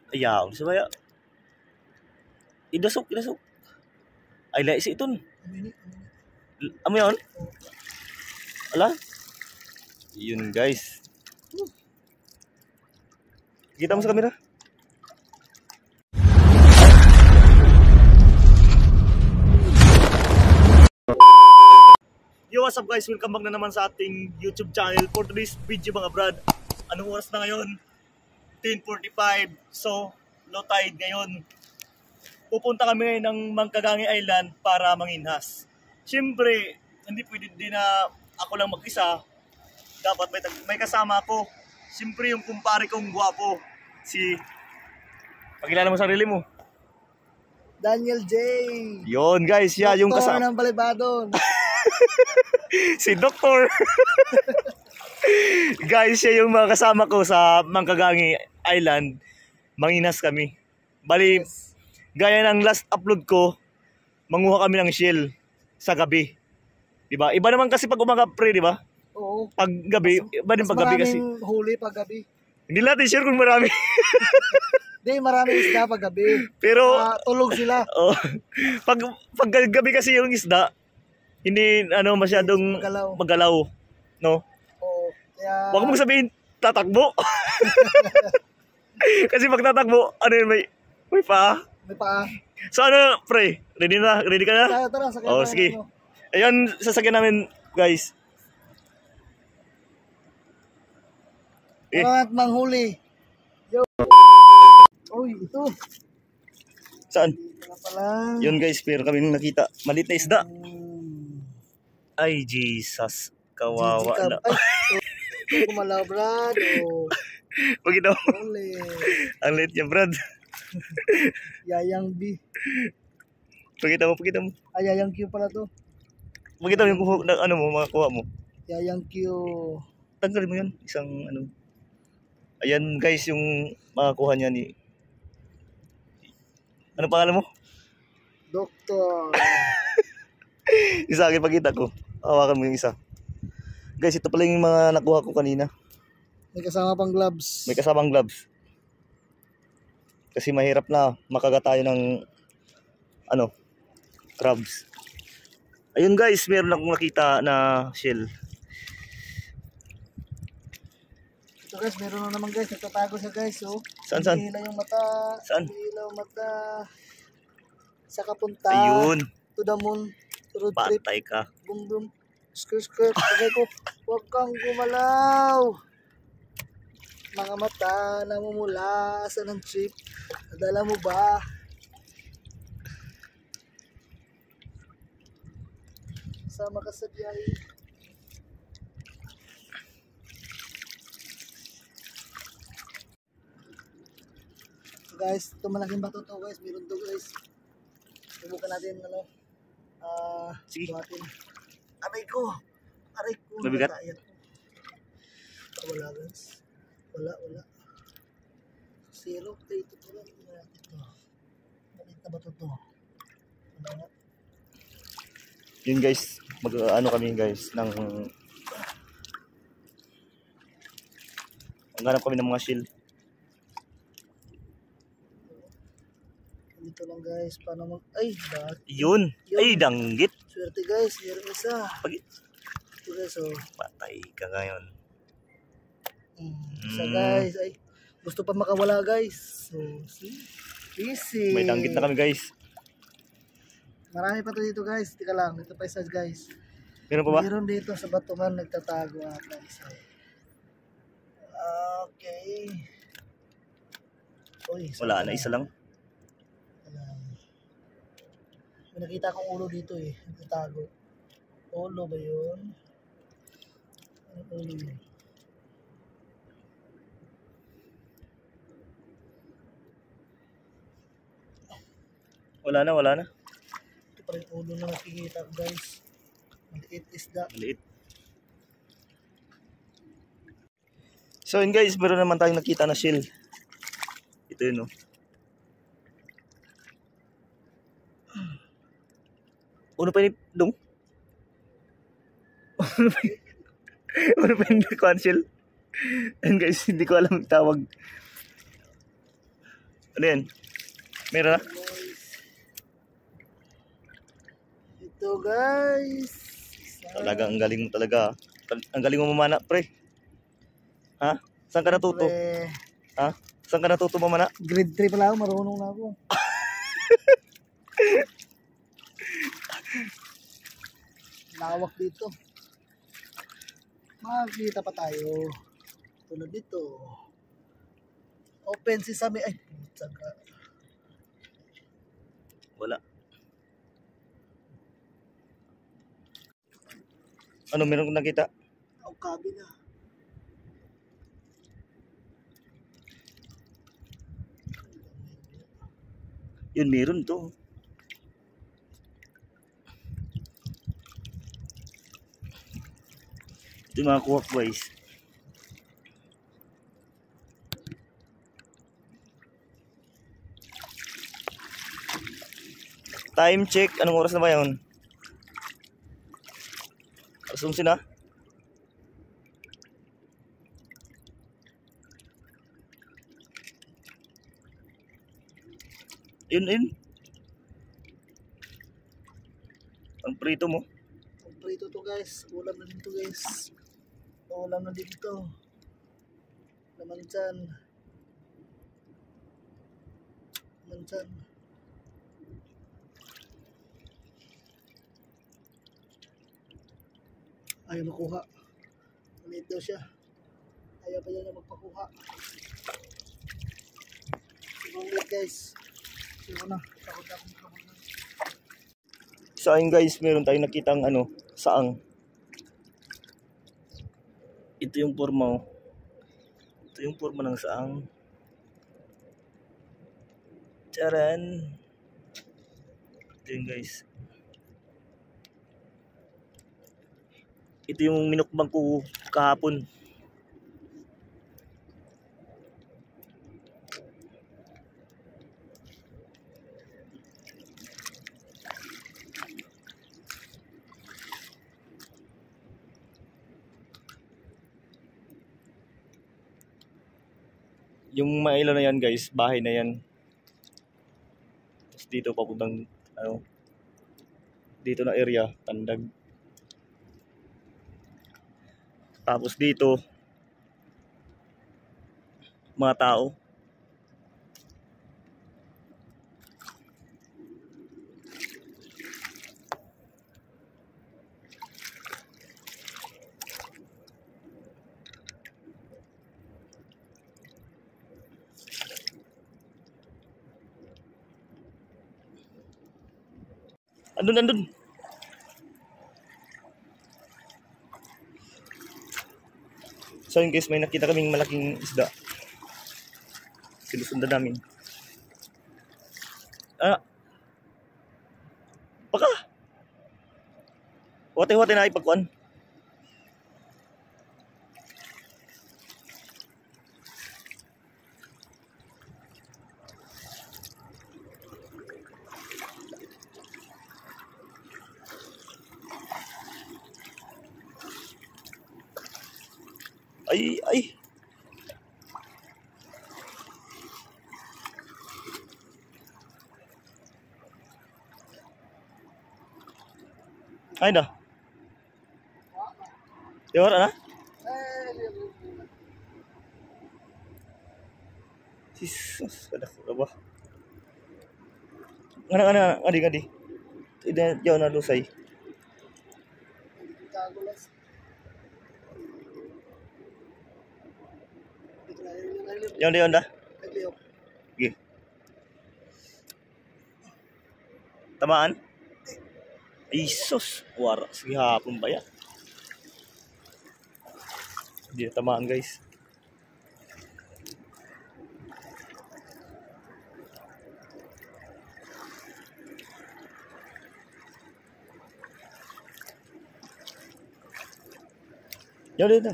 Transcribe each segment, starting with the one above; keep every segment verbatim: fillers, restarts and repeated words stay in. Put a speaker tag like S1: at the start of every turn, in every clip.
S1: Ayaw, sabaya. Idasok, idasok. Ay, lai si iton. Amo yun? Ala? Yun guys. Kita mo sa kamera. Yo, what's up guys? Welcome back na naman sa ating YouTube channel for today's video mga brad. Anong oras na ngayon? ten forty-five. So, low tide ngayon. Pupunta kami ngayon ng Mangkagangi Island para manginhas. Siyempre, hindi pwede din na ako lang mag-isa. Dapat may, may kasama ako. Siyempre, yung kumpare kong guwapo. Si... Pagkilala mo sarili mo.
S2: Daniel J.
S1: Yon guys, yeah, yung kasama.
S2: Doktor ng Balibadon.
S1: Si Doktor. Guys, siya yung mga kasama ko sa Mangkagangi Island. Manginas kami. Bali, yes. Gaya ng last upload ko, manguha kami ng shell sa gabi. Diba? Iba naman kasi pag umaga pre, diba?
S2: Oo.
S1: Pag gabi, iba din pag gabi kasi.
S2: Huli pag gabi.
S1: Hindi natin share kung marami.
S2: Hindi, marami isda pag gabi.
S1: Pero,
S2: uh, tulog sila.
S1: Oh, pag, pag gabi kasi yung isda, hindi ano masyadong
S2: magalaw.
S1: magalaw, no?
S2: Oo. Kaya...
S1: Huwag mong sabihin tatakbo. Kasi pag tatakbo, ano yun, may may paa.
S2: May paa.
S1: So ano, pre, ready na? Ready ka na?
S2: Tara, tara, sakyan
S1: oh,
S2: tayo,
S1: sige.
S2: ano.
S1: Ayun, sasakyan namin, guys.
S2: Eh. At manghuli. Yo. Uy, ito.
S1: Saan?
S2: Pala.
S1: Yun guys, pero kami nakita. Maliit na isda.
S2: Hmm.
S1: Ay, Jesus. Kawawa
S2: Gigi
S1: na.
S2: Ay, kumalaw, Brad. Oh.
S1: Pagkita mo.
S2: Uli.
S1: Ang liit niya, Brad.
S2: Yayang B.
S1: Pagkita mo, pagkita mo.
S2: Ay, Yayang Q pala to.
S1: Pagkita mo yung kuha, na, ano mo, mga kuha mo.
S2: Yayang Q.
S1: Tanggalin mo yan. Isang ano. Ayan guys, yung mga kuha niya ni... Ano pangalan mo?
S2: Doktor.
S1: Isa akin pagkita ko. Hawakan mo yung isa. Guys, ito pala yung mga nakuha ko kanina.
S2: May kasama pang gloves.
S1: May kasamang gloves. Kasi mahirap na makagat tayo ng ano, crabs. Ayun guys, meron akong nakita na shell.
S2: Ito guys, meron na naman guys. Nagtatago siya guys. Oh.
S1: Saan, saan?
S2: Hila yung mata.
S1: Saan?
S2: Hila yung mata. Sa kapunta.
S1: Ayun.
S2: To the moon. Road trip.
S1: Patay ka.
S2: Boom boom. Skirt skirt. Tagay ko. Huwag kang gumalaw. Mga mata namumula sa ng trip. Nadala mo ba? Sama ka sa biyahe. Guys, ito malaking bato to guys. Meron to guys. Subukan natin ano. Ah, uh,
S1: sige.
S2: Natin. Aray ko. Aray ko.
S1: Mabigat?
S2: Ah, wala guys. Wala, wala. Zero. Ito, ito, ito. Ito. Maliit na bato to. Wala.
S1: Yun guys, mag ano kami guys ng maghanap kami ng mga shell.
S2: Dito lang guys, paano mag... Ay, bakit?
S1: Yun. Yun. Ay, danggit.
S2: Swerte guys, meron isa.
S1: Pag...
S2: Ito guys, oh.
S1: Patay ka ngayon.
S2: Mm, isa mm. guys, ay. Gusto pa makawala guys. So, see? Easy.
S1: May danggit na kami guys.
S2: Marami pa to dito guys. Tika lang, ito pa isa guys.
S1: Meron pa ba?
S2: Meron dito sa batungan nagtatago ata isa. Okay. Uy,
S1: wala na, isa lang.
S2: May nakita akong ulo dito eh. Nagtatago. Ulo ba yun? Ano ulo yun?
S1: Wala na, wala na.
S2: Ito pa rin ulo na nakikita ko guys. Maliit isda.
S1: Maliit. So yun guys, meron naman tayong nakita na shell. Ito yun oh. Uno pa ni dong? Uno pa ni shell? And guys, hindi ko alam ang tawag. Ano yan? Meron na?
S2: Guys. Ito guys. Isa.
S1: Talaga, ang galing mo talaga. Ang galing mo mamana, pre. Ha? Saan ka natuto?
S2: Pre,
S1: Ha? Saan ka natuto mamana?
S2: grade three pa lang, marunong na ako. Lawak dito. Makakita pa tayo. Tulad dito. Open sesame. Ay, tsaga.
S1: Wala. Ano, meron kong nakita?
S2: Ang kabi na.
S1: Yun, meron to. Ito yung mga kuwak guys. Time check. Anong oras na ba yun? Asumsi na. Yun, yun. Ang prito mo.
S2: Ang prito to guys. Ulam na dito guys. Ulam na dito. Laman dyan. Laman dyan. Ayaw makuha. Maliit daw siya. Ayaw pa niya na magpakuha. Sigong ulit guys. Siguro na. Takot na akong kamunan.
S1: So ayun guys, meron tayong nakitang ano, saang. Ito yung forma oh. Ito yung forma ng saang. Charan. Ito yung guys. Ito yung minukbang ko kahapon. Yung mailaw na yan guys, bahay na yan. Tapos dito papuntang ano, dito na area, Tandag. Tapos dito mga tao. Andun, andun. So yun guys, may nakita kaming malaking isda. Sinusundan namin. Ah. Baka. Wate-wate na ipagkuan. Ay, ay. Ay na. Yora na? Jesus, kada ko ba? Ngana ngana ngadi ngadi. Ida jaw na lusay. Yon yon dah. Sige. Tamaan? Isos, wara sige hapon ba yan? Hindi na tamaan guys. Yon yon dah.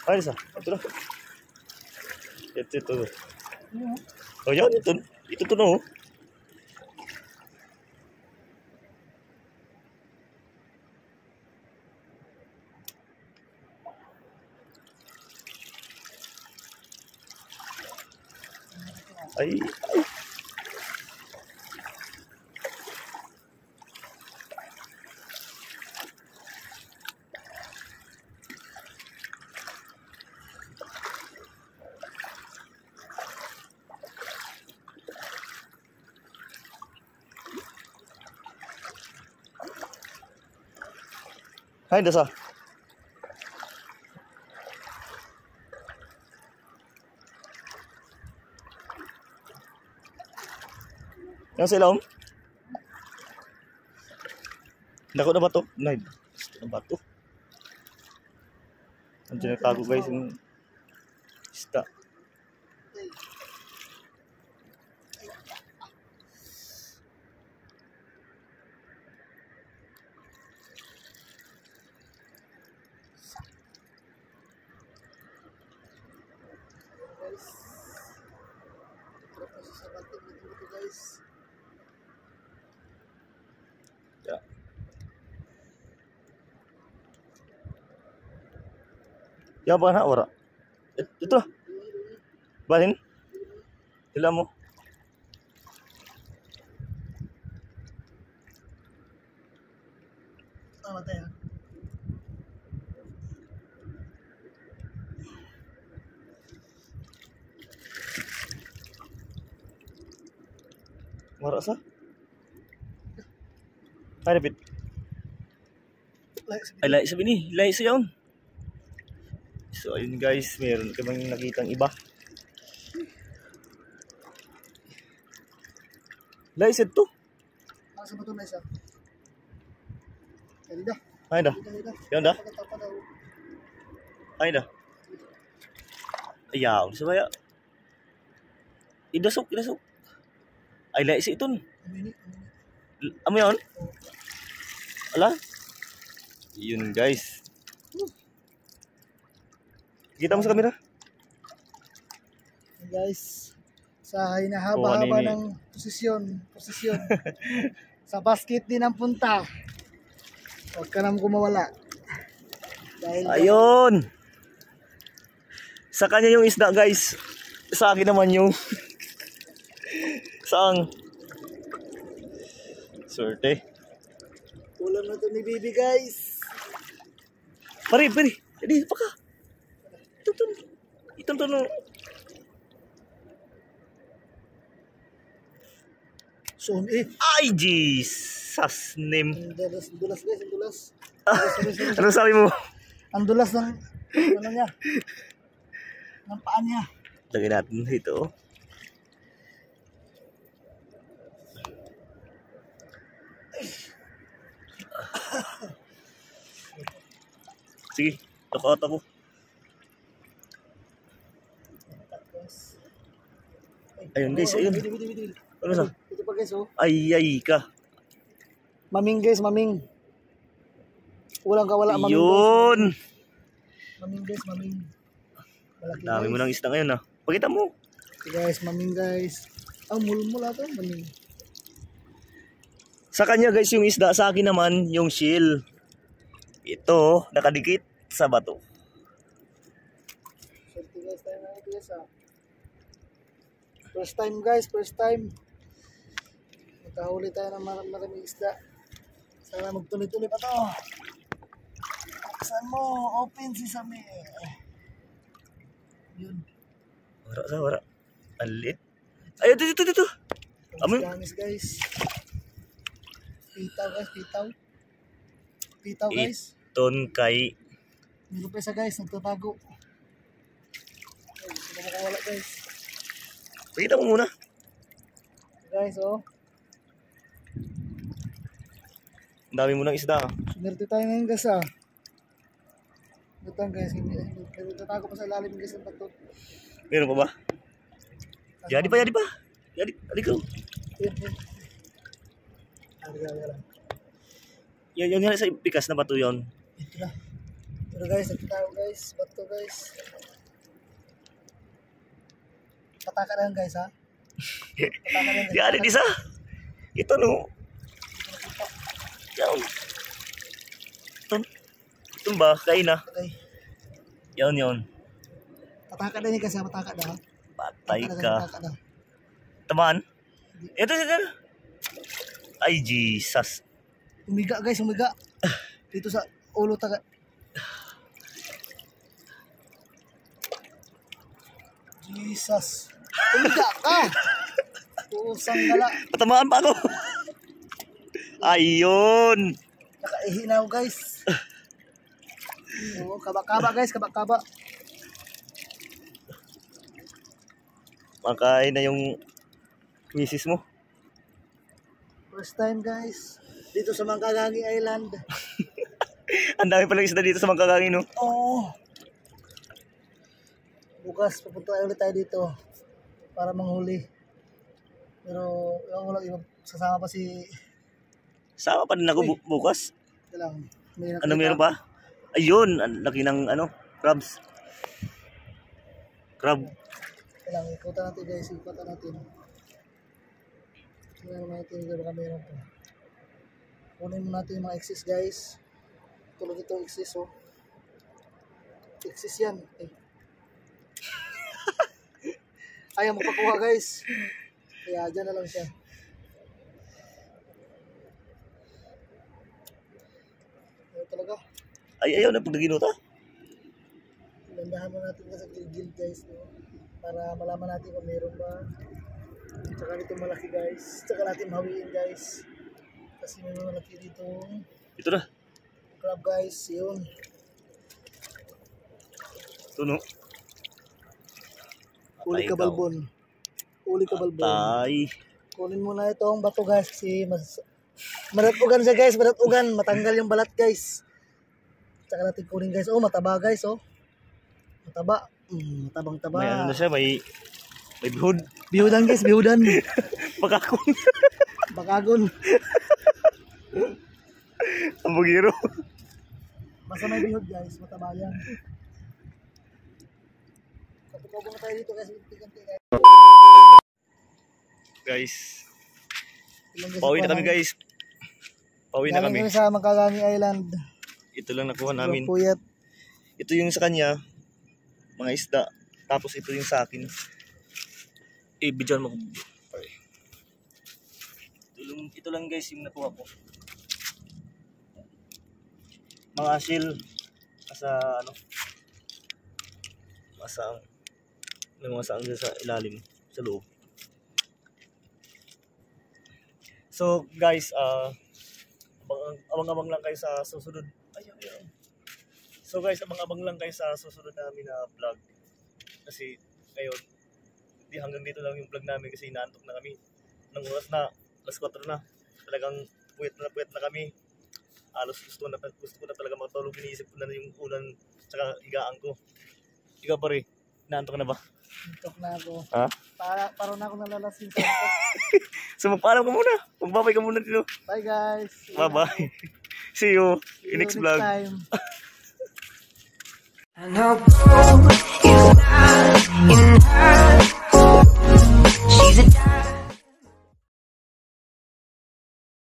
S1: Ay, isa. Ito na. Ito, ito. Oh, yan. Ito, ito, ito na, oh. Ay, ay. Ay, dasa. Yang sila om? Dako na ba to? Nay, na ba to? Andiyan nagtago guys yung isda. Ya. Ya ba na ora? Ito. Bahin. Hila mo.
S2: Tama tayo.
S1: Wara sa? Ay, repit. Ay, lai sabi ni. Lai sa yun. So, ayun guys. Meron kaming nakitang iba. Lai sa to.
S2: Nasa ba ito na isa? Ay, dah.
S1: Ay, dah. Yan dah. Ay, dah. Ayaw. Sabaya. Idasok, idasok. Ay, lai sa ito. Amo yun? Ala? Yun guys. Kita mo sa kamera?
S2: Guys, sa hinahaba-haba ng posisyon, posisyon. Sa basket din ang punta. Huwag ka nang kumawala. Dahil
S1: ayun. Sa kanya yung isda guys. Sa akin naman yung saang. Sorte.
S2: Kulang na ito ni Bibi guys.
S1: Pari, pari. Jadi apa kah? Ito, ito. Ito, ito.
S2: So, eh.
S1: Ay, Jesus name.
S2: Ang dulas, ang dulas guys, ang dulas.
S1: Ano sabi mo?
S2: Ang dulas ng, ano niya, ng paa niya.
S1: Lagyan natin ito. Sige, takot ako. Ayun guys, ayun. Ano sa?
S2: Ito pa guys, oh.
S1: Ay, ay ka.
S2: Maming guys, maming. Walang kawala, maming
S1: yun.
S2: guys. Maming guys, maming. Malaki
S1: Dami
S2: guys.
S1: mo ng isda ngayon ah. Pakita mo.
S2: Okay, guys, maming guys. Ang oh, mulmula to, maming.
S1: Sa kanya guys yung isda, sa akin naman yung shell. Ito, nakadikit sa bato.
S2: Swerte guys, tayo na ito guys ah. First time guys, first time. Magkahuli tayo ng mar maraming isda. Sana magtuloy-tuloy pa to. Saan mo? Open si Sami. Yun.
S1: Wara sa, wara. Alit. Ay, ito, ito, ito. Amoy.
S2: Gamis guys. Pitaw guys, pitaw. Pitaw guys.
S1: Iton kay.
S2: Hindi pa isa guys, nagtatago. Hindi na makawala guys.
S1: Pakita mo muna.
S2: Guys, oh.
S1: Ang dami mo ng isda.
S2: Sunerte tayo ngayon guys ah. Ito guys, hindi. Nagtatago pa sa lalim guys ng bato.
S1: Meron pa ba? Jadi pa, jadi pa. Jadi, jadi ko.
S2: Yan, yan. Yan, yan, yan.
S1: Yan, yan, yan sa pikas na bato yun.
S2: Ito na. Ito na So guys, nagtao guys, bato guys. Pataka na yan guys ha. Pataka na yan guys.
S1: Yan, isa. Ito no. Yan. Ito. Ito ba? Kain na.
S2: Okay.
S1: Yan, yun.
S2: Pataka na yan kasi pataka na.
S1: Patay
S2: Pataka na,
S1: ka.
S2: pataka na.
S1: Tamaan. Ito, ito, ito. Ay, Jesus.
S2: Umiga guys, umiga. Dito sa ulo taga. Jesus. Umiga ka. Pusang gala.
S1: Patamaan pa ako. Ayun.
S2: Nakaihinaw guys. Oo, kaba-kaba guys, kaba-kaba.
S1: Makain na yung misis mo.
S2: First time guys. Dito sa Mangkagangi Island.
S1: Ang dami palang isda dito sa Mangkagangi, no?
S2: Oo. Bukas pupunta ulit tayo dito para manghuli. Pero yung wala iba sasama pa si
S1: Sama pa din ako bu- bukas.
S2: ito lang. May
S1: Ano meron pa? Ayun, ang laki ng ano, crabs. Crab.
S2: Ito lang, ikutan natin guys, ikutan natin. Tingnan natin kung baka meron pa. Kunin mo natin yung mga excess guys. Tulog ito excess oh. Excess yan. Eh. Ayaw magpakuha guys. Kaya dyan na lang siya. Ayaw talaga.
S1: Ay, ayaw na pag naginuta.
S2: Landahan mo natin sa gilid guys. No? Para malaman natin kung meron ba. Tsaka dito malaki guys. Tsaka natin mahawiin guys. Kasi may mga malaki dito.
S1: Ito na.
S2: Crab guys. Yun.
S1: Ito, no?
S2: Uli ka balbon. Uli ka balbon.
S1: Tay.
S2: Kunin mo na itong bato guys. Kasi mas... Maratugan siya guys. Maratugan. Matanggal yung balat guys. Tsaka natin kunin guys. Oh mataba guys oh. Mataba. Mm, matabang taba.
S1: May ano na siya, may... May bihod.
S2: Bihudan guys. Bihudan.
S1: Pagkakon.
S2: Bakagon.
S1: Ang bugiro.
S2: Basta may bihod guys. Mataba yan. Kapag na tayo dito guys. Ganti guys.
S1: Guys. Pauwi na kami guys. Pauwi na
S2: Galing
S1: kami.
S2: kami sa Mangkagangi Island.
S1: Ito lang nakuha namin.
S2: Puyat.
S1: Ito yung sa kanya. Mga isda. Tapos ito yung sa akin. Eh, bidyan mo ko. Ito lang, ito lang guys yung nakuha ko. Mga asil. Sa ano. Masang. May mga saang sa ilalim. Sa loob. So guys, uh, abang-abang lang kayo sa susunod. Ay, ay, ay. So guys, abang-abang lang kayo sa susunod namin na vlog. Kasi ngayon, hindi hanggang dito lang yung vlog namin kasi inaantok na kami. Nang oras na, alas kwatro na. Talagang puyat na puyat na kami. Alos gusto, na, gusto ko na talaga matulog. Iniisip ko na yung ulan tsaka higaan ko. Ikaw pa rin, inaantok na ba?
S2: Antok na ako.
S1: Ha?
S2: Para, para na ako nalalasing sa antok.
S1: So magpaalam ka muna. Magbabay ka muna dito.
S2: Bye guys.
S1: Bye-bye. See you in next vlog.
S2: Time.
S3: I know you're not, you're